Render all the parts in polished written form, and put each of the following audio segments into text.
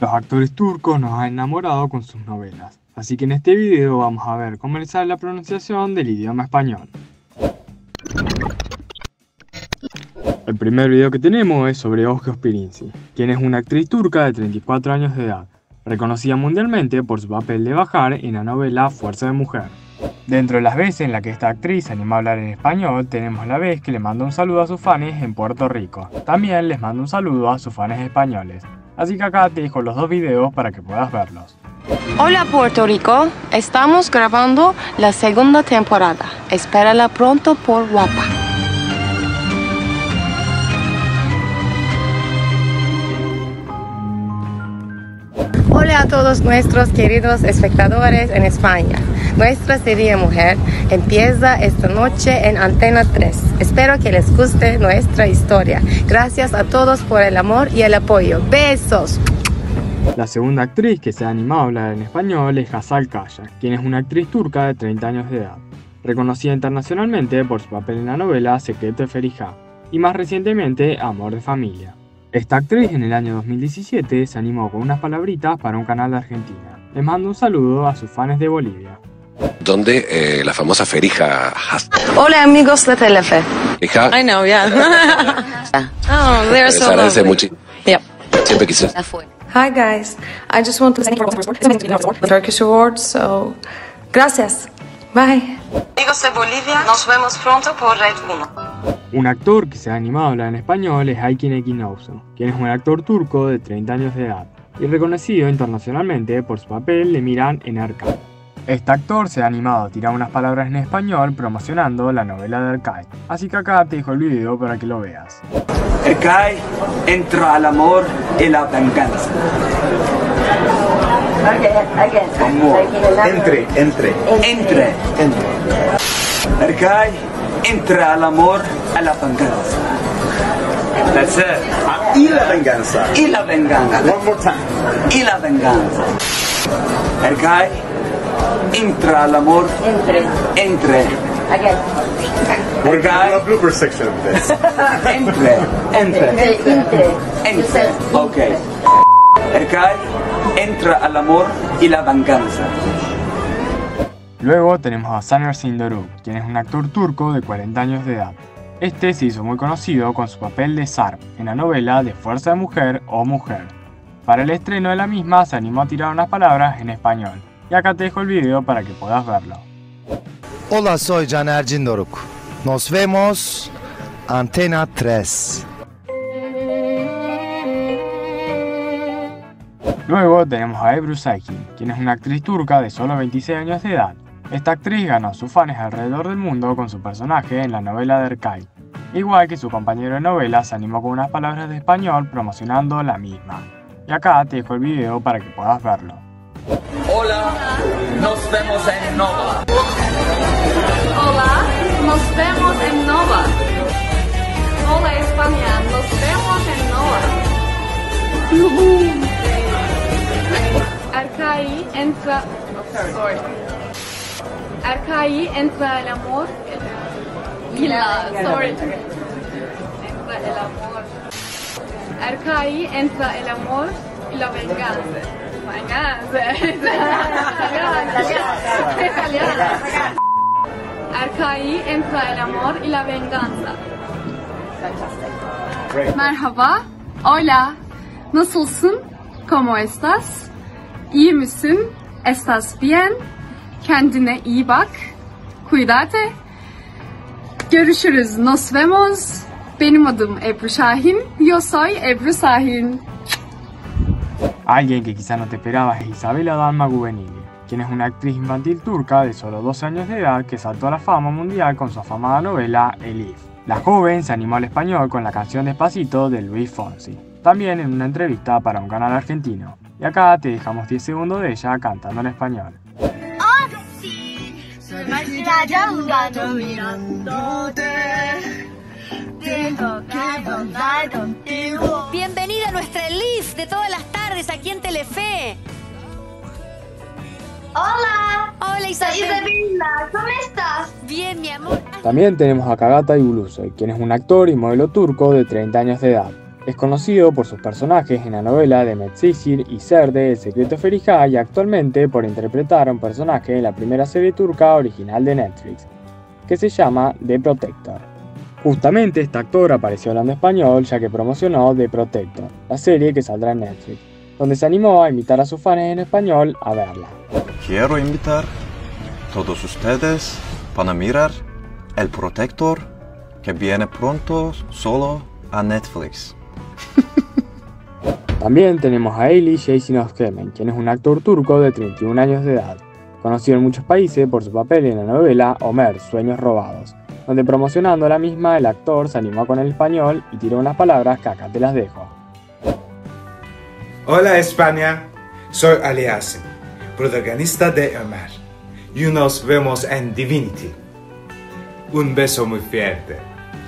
Los actores turcos nos han enamorado con sus novelas, así que en este video vamos a ver cómo les sale la pronunciación del idioma español. El primer video que tenemos es sobre Özge Özpirinci, quien es una actriz turca de 34 años de edad, reconocida mundialmente por su papel de Bahar en la novela Fuerza de Mujer. Dentro de las veces en las que esta actriz se anima a hablar en español, tenemos la vez que le manda un saludo a sus fans en Puerto Rico. También les manda un saludo a sus fans españoles. Así que acá te dejo los dos videos para que puedas verlos. Hola Puerto Rico, estamos grabando la segunda temporada. Espérala pronto por Guapa. Hola a todos nuestros queridos espectadores en España. Nuestra serie Mujer empieza esta noche en Antena 3. Espero que les guste nuestra historia. Gracias a todos por el amor y el apoyo. ¡Besos! La segunda actriz que se ha animado a hablar en español es Hazal Kaya, quien es una actriz turca de 30 años de edad, reconocida internacionalmente por su papel en la novela Secreto de Feriha y más recientemente Amor de Familia. Esta actriz en el año 2017 se animó con unas palabritas para un canal de Argentina. Les mando un saludo a sus fans de Bolivia. Donde la famosa Feriha. Hola amigos de Telefe. Feriha. I know, yeah. Oh, they're so lovely. Yep. Siempre quise. Hi guys, I just want to thank you for the Turkish Awards, so gracias. Bye. Amigos de Bolivia, nos vemos pronto por Red 1. Un actor que se ha animado a hablar en español es Aykin Ekinowsu, quien es un actor turco de 30 años de edad y reconocido internacionalmente por su papel de Miran en Erkay. Este actor se ha animado a tirar unas palabras en español promocionando la novela de Erkay, así que acá te dejo el video para que lo veas. Erkay entra al amor y la venganza. Amor. Entre. Erkay entra al amor a la venganza. That's it. Y la venganza. Y la venganza. One more time. Y la venganza. Erkay entra al amor. Entre. We're going to a blooper section of this. Entre. Ok. Erkay entra al amor y la venganza. Luego tenemos a Saner Sindoruk, quien es un actor turco de 40 años de edad. Este se hizo muy conocido con su papel de Sarp en la novela de Fuerza de Mujer o Mujer. Para el estreno de la misma se animó a tirar unas palabras en español. Y acá te dejo el video para que puedas verlo. Hola, soy Canercin Doruk. Nos vemos Antena 3. Luego tenemos a Ebru Saykin, quien es una actriz turca de solo 26 años de edad. Esta actriz ganó a sus fans alrededor del mundo con su personaje en la novela de Erkay. Igual que su compañero de novela se animó con unas palabras de español promocionando la misma. Y acá te dejo el video para que puedas verlo. Hola, nos vemos en Nova. Hola, nos vemos en Nova. Hola España, nos vemos en Nova. Erkay entra. Sorry. Erkay entra el amor. Sorry. Entra el amor. Erkay entra el amor y la venganza. Erkay entra el amor y la venganza. Merhaba. Hola. Nasılsın? ¿Cómo estás? İyi misin? ¿Estás bien? Kendine iyi bak. Cuídate. Görüşürüz. Nos vemos. Benim adım Ebru Şahin. Yo soy Ebru Şahin. Alguien que quizá no te esperabas es Isabela Dalma Guvenili, quien es una actriz infantil turca de solo 12 años de edad que saltó a la fama mundial con su afamada novela Elif. La joven se animó al español con la canción Despacito de Luis Fonsi, también en una entrevista para un canal argentino. Y acá te dejamos 10 segundos de ella cantando en español. Bienvenida a nuestra Elif de todas las tardes aquí en Telefe. Hola. Hola Isabel. Isabela, ¿cómo estás? Bien, mi amor. También tenemos a Kagata Ulusoy, quien es un actor y modelo turco de 30 años de edad. Es conocido por sus personajes en la novela de Medcezir y Serde, El secreto de Feriha, y actualmente por interpretar a un personaje en la primera serie turca original de Netflix, que se llama The Protector. Justamente este actor apareció hablando español ya que promocionó The Protector, la serie que saldrá en Netflix, donde se animó a invitar a sus fans en español a verla. Quiero invitar a todos ustedes para mirar El Protector, que viene pronto solo a Netflix. También tenemos a Ailish Ceysin-Özkemen, quien es un actor turco de 31 años de edad, conocido en muchos países por su papel en la novela Homer, Sueños Robados, donde promocionando la misma el actor se animó con el español y tiró unas palabras que acá te las dejo. Hola España, soy Ali Asim, protagonista de Homer, y nos vemos en Divinity. Un beso muy fuerte.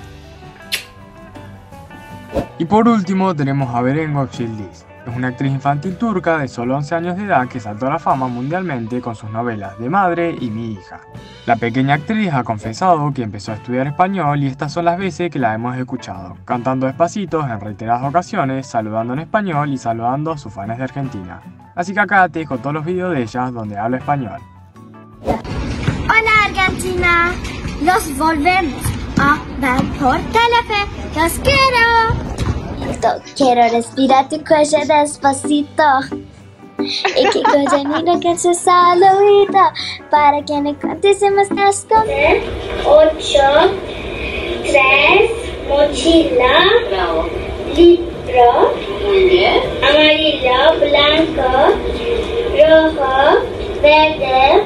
Y por último tenemos a Beren Gökçe-Yıldız. Es una actriz infantil turca de solo 11 años de edad que saltó a la fama mundialmente con sus novelas De Madre y Mi Hija. La pequeña actriz ha confesado que empezó a estudiar español y estas son las veces que la hemos escuchado, cantando despacitos en reiteradas ocasiones, saludando en español y saludando a sus fans de Argentina. Así que acá te dejo todos los videos de ellas donde habla español. Hola Argentina, nos volvemos a ver por Telefe, los quiero. Quiero respirar tu cuello despacito y que coño que se saludito para que me cuentes más con 8, 3, mochila, libro, amarillo, blanco, rojo, verde,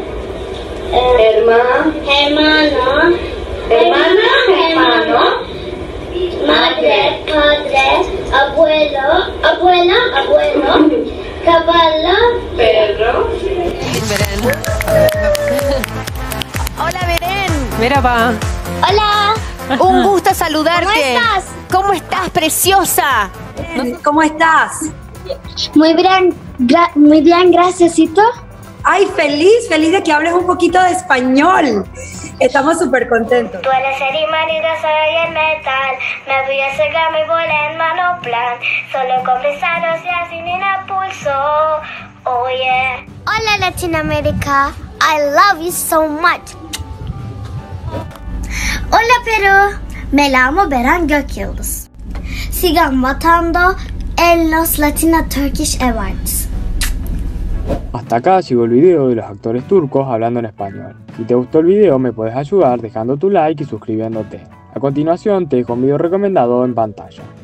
hermano, madre, padre, abuelo, caballo, perro. Hola, Beren. Merhaba. Hola. Un gusto saludarte. ¿Cómo estás? ¿Cómo estás, preciosa? ¿Cómo estás? Muy bien, gracias. ¿Y tú? Ay, feliz de que hables un poquito de español. Estamos súper contentos. Tú eres el imán y yo soy el metal. Me voy a cegar mi bola en mano plan. Solo con besaros y así ni la pulso. Oh yeah. Hola Latinoamérica. I love you so much. Hola Perú. Me llamo Beren Gökyıldız. Sigan votando en los Latino Turkish Awards. Hasta acá llegó el video de los actores turcos hablando en español. Si te gustó el video me puedes ayudar dejando tu like y suscribiéndote. A continuación te dejo un video recomendado en pantalla.